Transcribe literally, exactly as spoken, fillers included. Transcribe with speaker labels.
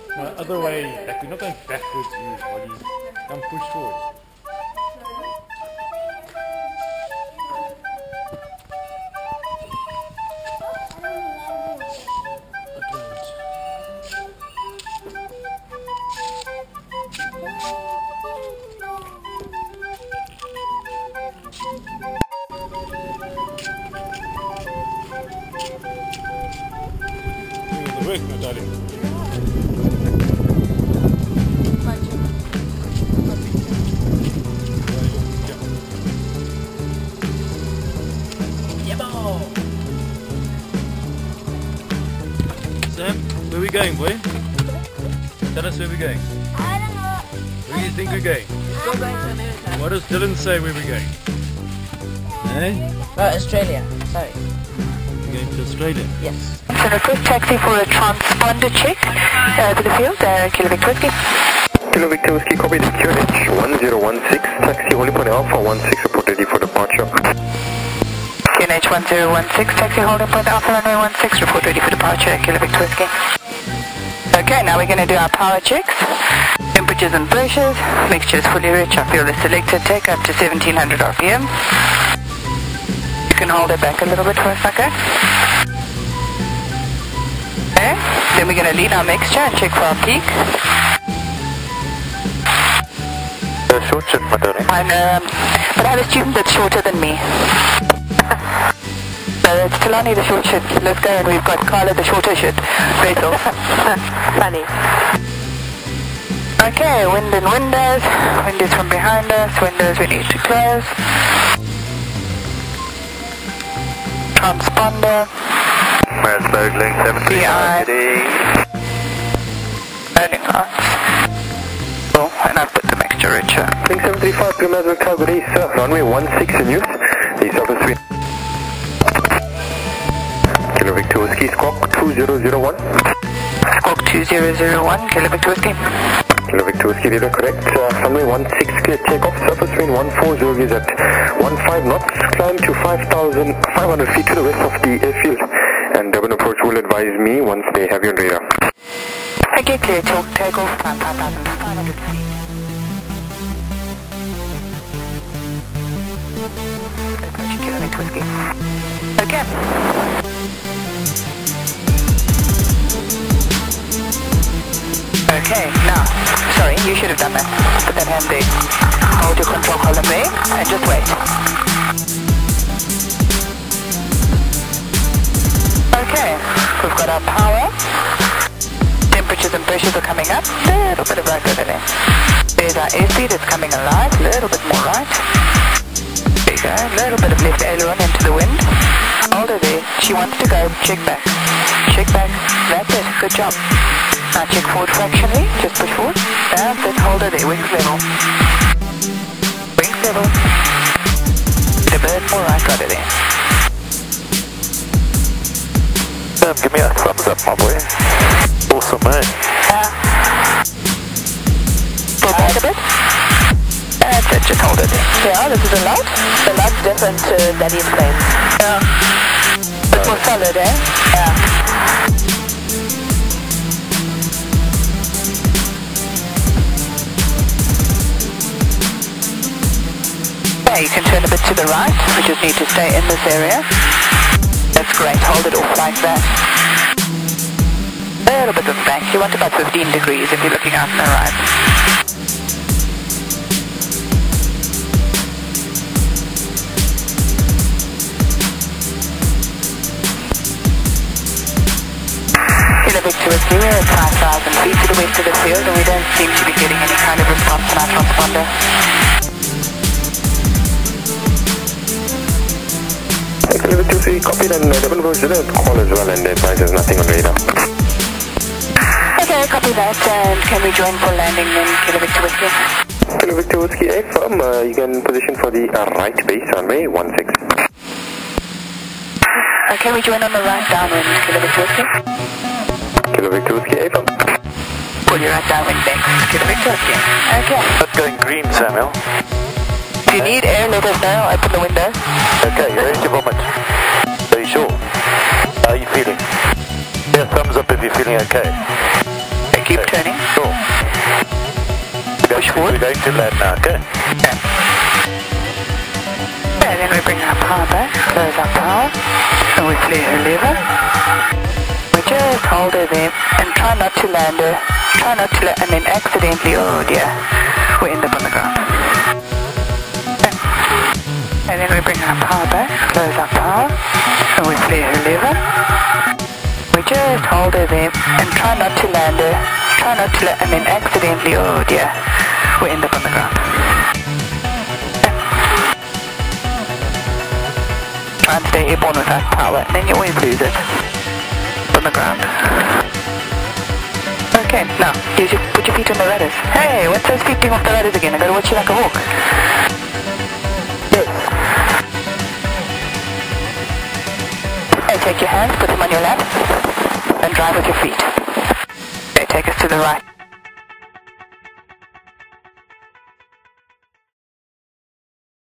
Speaker 1: No, other way back. We're not going backwards, you body. Come push forward. Work, no, darling. Sam, where are we going, boy? Tell us where we're going.
Speaker 2: I don't know.
Speaker 1: Where do you think we're going?
Speaker 2: We're going to America.
Speaker 1: What does Dylan say where we're going? Eh?
Speaker 3: Oh, Australia. Sorry.
Speaker 1: We're going to Australia?
Speaker 3: Yes.
Speaker 4: So a quick taxi for a transponder check uh, to the field, uh, Kilo Victor Whiskey.
Speaker 5: Kilo Victor Whiskey, copy the Q N H one zero one six, taxi holding point Alpha one six, report ready for departure.
Speaker 4: Q N H one zero one six, taxi holding point Alpha runway one six, report ready for departure, Kilo Victor Whiskey. Okay, now we're going to do our power checks. Temperatures and pressures, mixture is fully rich, our fuel is selected, take up to seventeen hundred R P M. You can hold it back a little bit for a second. Okay, then we're going to lean our mixture and check for our peak.
Speaker 5: Uh, short shift, McDonogh.
Speaker 4: I'm, um, but I have a student that's shorter than me. So it's still only the short shift. Let's go, and we've got Carla the shorter shift. Rachel. Funny. Okay, wind and windows. Wind is from behind us. Windows we need to close. Transponder.
Speaker 5: Mass load link seven three nine.
Speaker 4: Loading lights. Oh, and I've put the mixture richer.
Speaker 5: Link seven three five, Grimazwell Calgary, sir. Runway one six in use. The surface wind. Kilo Victor Whiskey, squawk two zero zero one.
Speaker 4: Squawk two zero zero one, Kilo Victor Whiskey.
Speaker 5: Kilo Victor Whiskey, data correct. Uh, runway one six, clear takeoff. Surface wind one four zero is at one five knots. Climb to five thousand five hundred feet to the west of the airfield. And Durban approach will advise me once they have you on radar.
Speaker 4: Okay, clear to take off five thousand five hundred feet. Approaching Kilo Victor Whiskey. Okay. Okay, now, sorry, you should have done that. Put that hand there. Hold your control column there and just wait. Okay, we've got our power. Temperatures and pressures are coming up. A little bit of right over there. There's our airspeed, it's coming alive. A little bit more right. There you go. A little bit of left aileron into the wind. Hold her there. She wants to go. Check back. Check back. That's it. Good job. Now check forward fractionally. Just push forward. That's it. Hold her there. Wings level. Wings level. Get a bit more right. Got her there.
Speaker 5: Um, give me a thumbs up, my boy. Awesome, man.
Speaker 4: Yeah. Pull back a bit. That's it, just hold it. Yeah, this is a light. The light's different to Daddy's plane. Yeah. A bit more solid, eh? Yeah. Yeah, you can turn a bit to the right. We just need to stay in this area. That's great, hold it off like that. A little bit of bank. You want about fifteen degrees if you're looking out on the right. Kilo Victor Whiskey, we're at five thousand feet to the west of the field and we don't seem to be getting any kind of response from our transponder.
Speaker 5: Kilo Victor Whiskey, copied and uh, double version call as well and advise there's nothing on radar.
Speaker 4: Okay, copy that, and can we join for landing in Kilo Victor Whiskey?
Speaker 5: Kilo Victor Whiskey, A firm, uh, you can position for the uh, right base runway one six.
Speaker 4: Okay, we join on the right downwind, Kilo Victor Whiskey.
Speaker 5: Kilo Victor Whiskey, A firm.
Speaker 4: Pull your right downwind next, Kilo Victor Whiskey. Okay.
Speaker 5: Not going green, Samuel.
Speaker 4: If you need air, let us know, open the window.
Speaker 5: Okay, you're ready to vomit. Are you sure? How are you feeling? Yeah, thumbs up if you're feeling okay.
Speaker 4: Thank keep turning.
Speaker 5: Sure.
Speaker 4: Push forward.
Speaker 5: We're going to land now, okay?
Speaker 4: Okay. And then we bring our power back, close our power, and we flare her lever. We just hold her there and try not to land her. Try not to let, and then accidentally, oh dear, we end up on the ground. Okay. And then we bring our power back, close our power, and we flare her lever. We just hold her there and try not to land her. Try not to let, and then accidentally, oh dear, we end up on the ground. Okay. Try and stay airborne without power, and then you always lose it. On the ground. Okay, now, here's your, put your feet on the rudders. Hey, what's those feet doing off the rudders again? I gotta watch you like a hawk. Yes. Hey, take your hands, put them on your lap, and drive with your feet. Okay, take us to the right.